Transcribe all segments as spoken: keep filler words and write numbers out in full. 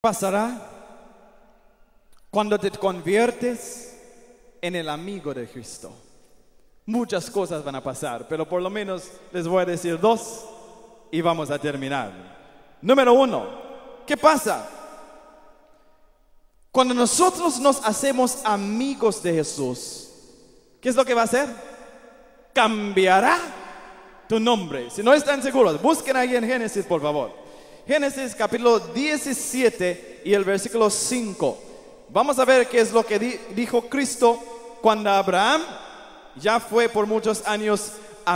pasará cuando te conviertes en el amigo de Cristo? Muchas cosas van a pasar, pero por lo menos les voy a decir dos y vamos a terminar. Número uno, ¿qué pasa? Cuando nosotros nos hacemos amigos de Jesús, ¿qué es lo que va a hacer? Cambiará tu nombre. Si no están seguros, busquen ahí en Génesis, por favor. Génesis capítulo diecisiete y el versículo cinco. Vamos a ver qué es lo que di- dijo Cristo cuando Abraham ya fue por muchos años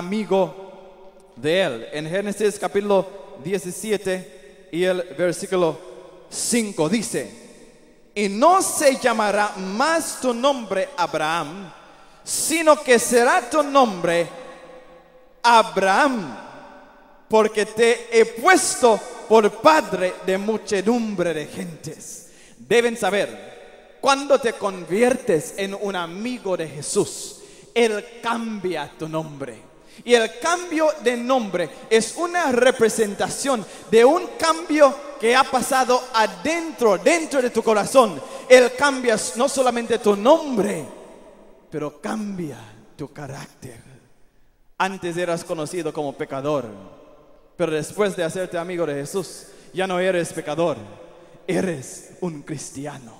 amigo de él. En Génesis capítulo diecisiete y el versículo cinco dice: y no se llamará más tu nombre Abraham, sino que será tu nombre Abraham, porque te he puesto por padre de muchedumbre de gentes. Deben saber, cuando te conviertes en un amigo de Jesús, Él cambia tu nombre. Y el cambio de nombre es una representación de un cambio que ha pasado adentro, dentro de tu corazón. Él cambia no solamente tu nombre, pero cambia tu carácter. Antes eras conocido como pecador, pero después de hacerte amigo de Jesús, ya no eres pecador, eres un cristiano.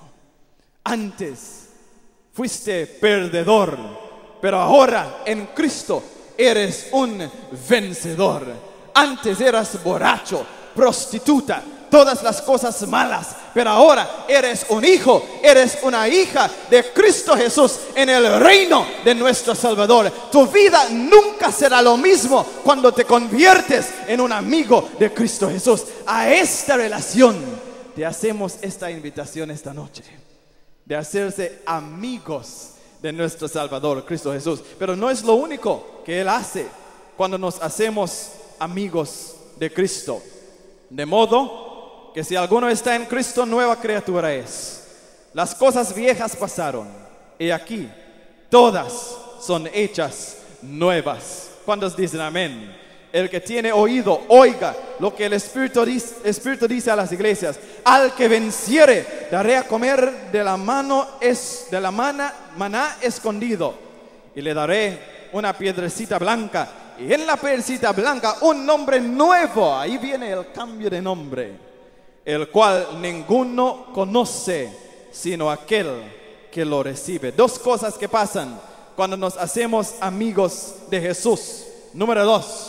Antes fuiste perdedor, pero ahora en Cristo eres un vencedor. Antes eras borracho, prostituta, todas las cosas malas, pero ahora eres un hijo, eres una hija de Cristo Jesús en el reino de nuestro Salvador. Tu vida nunca será lo mismo cuando te conviertes en un amigo de Cristo Jesús. A esta relación te hacemos esta invitación esta noche, de hacerse amigos de nuestro Salvador, Cristo Jesús. Pero no es lo único que Él hace cuando nos hacemos amigos de Cristo. De modo que si alguno está en Cristo, nueva criatura es. Las cosas viejas pasaron, y aquí todas son hechas nuevas. ¿Cuántos dicen amén? El que tiene oído, oiga lo que el Espíritu dice, Espíritu dice a las iglesias. Al que venciere, daré a comer de la mano es, de la mana, maná escondido, y le daré una piedrecita blanca, y en la piedrecita blanca un nombre nuevo. Ahí viene el cambio de nombre, el cual ninguno conoce sino aquel que lo recibe. Dos cosas que pasan cuando nos hacemos amigos de Jesús. Número dos,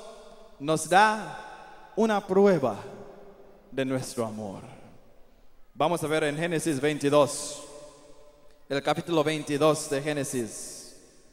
nos da una prueba de nuestro amor. Vamos a ver en Génesis veintidós, el capítulo veintidós de Génesis,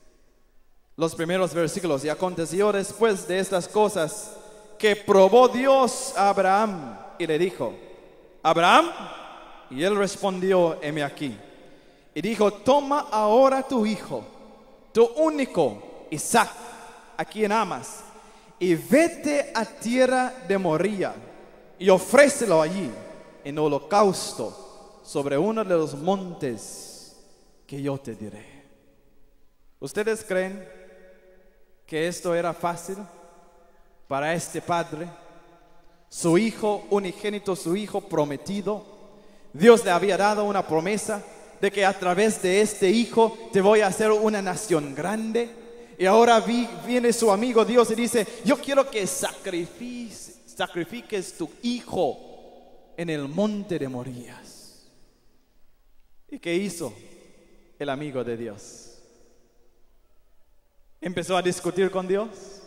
los primeros versículos. Y aconteció después de estas cosas que probó Dios a Abraham y le dijo: Abraham, y él respondió: heme aquí. Y dijo: toma ahora tu hijo, tu único Isaac, a quien amas, y vete a tierra de Moría, y ofrécelo allí en holocausto sobre uno de los montes que yo te diré. ¿Ustedes creen que esto era fácil para este padre? Su hijo unigénito, su hijo prometido. Dios le había dado una promesa de que a través de este hijo te voy a hacer una nación grande. Y ahora vi, viene su amigo Dios y dice: yo quiero que sacrifiques, sacrifiques tu hijo en el monte de Morías. ¿Y qué hizo el amigo de Dios? Empezó a discutir con Dios.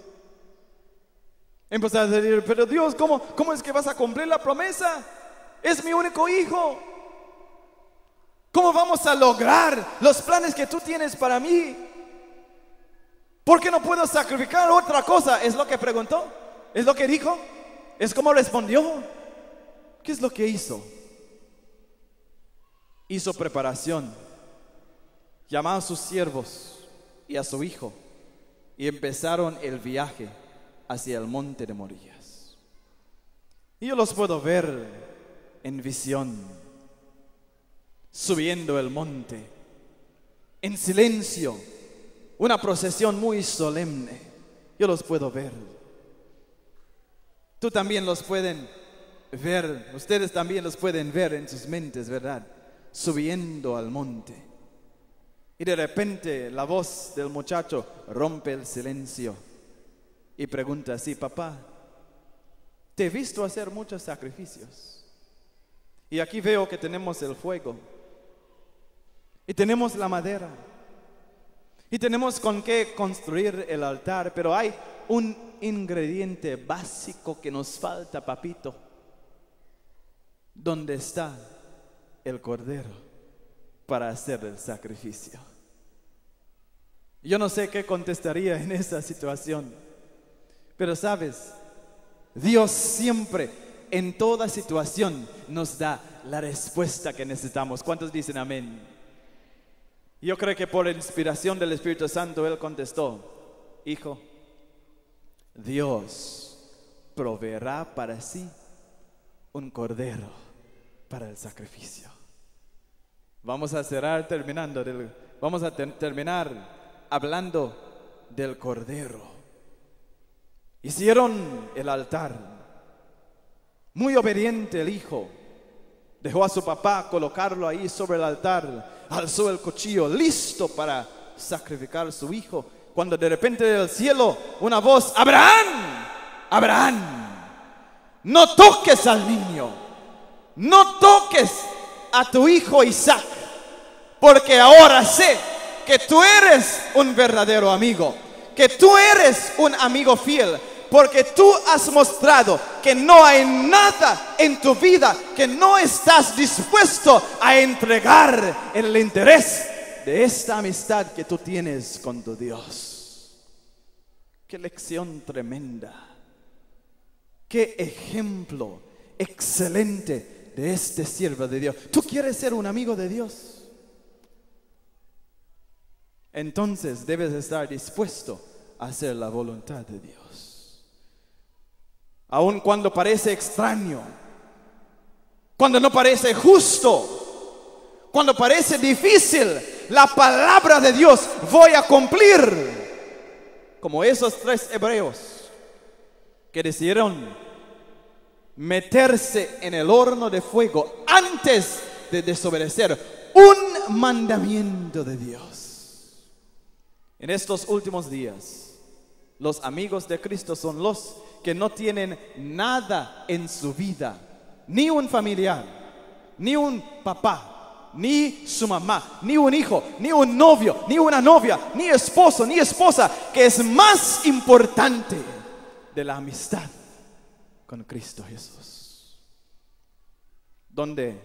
Empezó a decir: pero Dios, ¿cómo, cómo es que vas a cumplir la promesa? Es mi único hijo. ¿Cómo vamos a lograr los planes que tú tienes para mí? ¿Por qué no puedo sacrificar otra cosa? ¿Es lo que preguntó? ¿Es lo que dijo? ¿Es como respondió? ¿Qué es lo que hizo? Hizo preparación. Llamó a sus siervos y a su hijo, y empezaron el viaje hacia el monte de Morías. Y yo los puedo ver en visión, subiendo el monte, en silencio, una procesión muy solemne. Yo los puedo ver. Tú también los pueden ver, ustedes también los pueden ver en sus mentes, ¿verdad? Subiendo al monte. Y de repente la voz del muchacho rompe el silencio y pregunta así: papá, te he visto hacer muchos sacrificios. Y aquí veo que tenemos el fuego. Y tenemos la madera. Y tenemos con qué construir el altar. Pero hay un ingrediente básico que nos falta, papito. ¿Dónde está el cordero para hacer el sacrificio? Yo no sé qué contestaría en esa situación. Pero sabes, Dios siempre, en toda situación, nos da la respuesta que necesitamos. ¿Cuántos dicen amén? Yo creo que por inspiración del Espíritu Santo Él contestó: hijo, Dios proveerá para sí un cordero para el sacrificio. Vamos a cerrar terminando del, vamos a ter- terminar hablando del cordero. Hicieron el altar. Muy obediente el hijo. Dejó a su papá colocarlo ahí sobre el altar. Alzó el cuchillo listo para sacrificar a su hijo. Cuando de repente del cielo una voz: Abraham, Abraham, no toques al niño, no toques a tu hijo Isaac, porque ahora sé que tú eres un verdadero amigo, que tú eres un amigo fiel, porque tú has mostrado que no hay nada en tu vida que no estás dispuesto a entregar en el interés de esta amistad que tú tienes con tu Dios. Qué lección tremenda, qué ejemplo excelente de este siervo de Dios. ¿Tú quieres ser un amigo de Dios? Entonces debes estar dispuesto a hacer la voluntad de Dios. Aun cuando parece extraño, cuando no parece justo, cuando parece difícil, la palabra de Dios voy a cumplir. Como esos tres hebreos que decidieron meterse en el horno de fuego antes de desobedecer un mandamiento de Dios. En estos últimos días, los amigos de Cristo son los que no tienen nada en su vida, ni un familiar, ni un papá, ni su mamá, ni un hijo, ni un novio, ni una novia, ni esposo, ni esposa, que es más importante de la amistad con Cristo Jesús. ¿Dónde,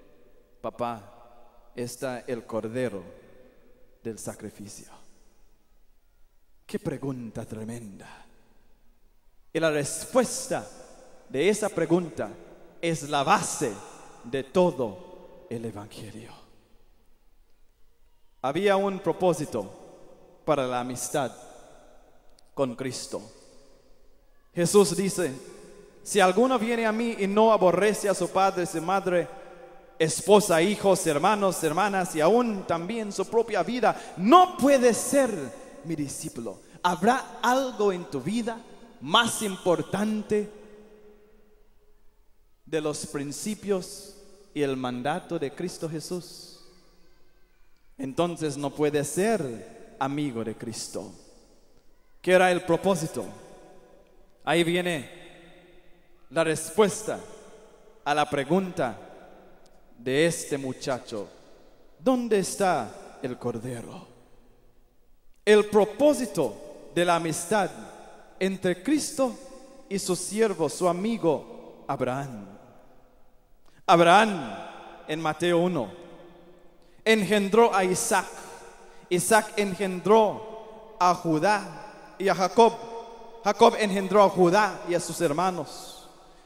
papá, está el cordero del sacrificio? Qué pregunta tremenda. Y la respuesta de esa pregunta es la base de todo el Evangelio. Había un propósito para la amistad con Cristo. Jesús dice: si alguno viene a mí y no aborrece a su padre, su madre, esposa, hijos, hermanos, hermanas y aún también su propia vida, no puede ser mi discípulo. ¿Habrá algo en tu vida más importante de los principios y el mandato de Cristo Jesús? Entonces no puede ser amigo de Cristo. ¿Qué era el propósito? Ahí viene la respuesta a la pregunta de este muchacho: ¿dónde está el cordero? El propósito de la amistad entre Cristo y su siervo, su amigo Abraham. Abraham, en Mateo uno, engendró a Isaac. Isaac engendró a Judá y a Jacob. Jacob engendró a Judá y a sus hermanos.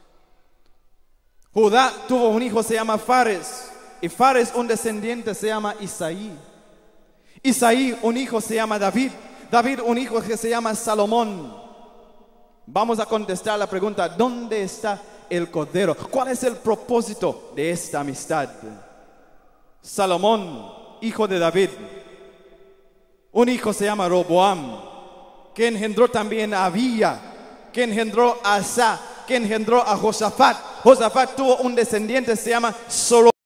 Judá tuvo un hijo, se llama Fares, y Fares un descendiente, se llama Isaí. Isaí un hijo, se llama David. David un hijo que se llama Salomón. Vamos a contestar la pregunta: ¿dónde está el cordero? ¿Cuál es el propósito de esta amistad? Salomón, hijo de David, un hijo se llama Roboam, que engendró también a Abía, que engendró a Asa, que engendró a Josafat. Josafat tuvo un descendiente, se llama Solo.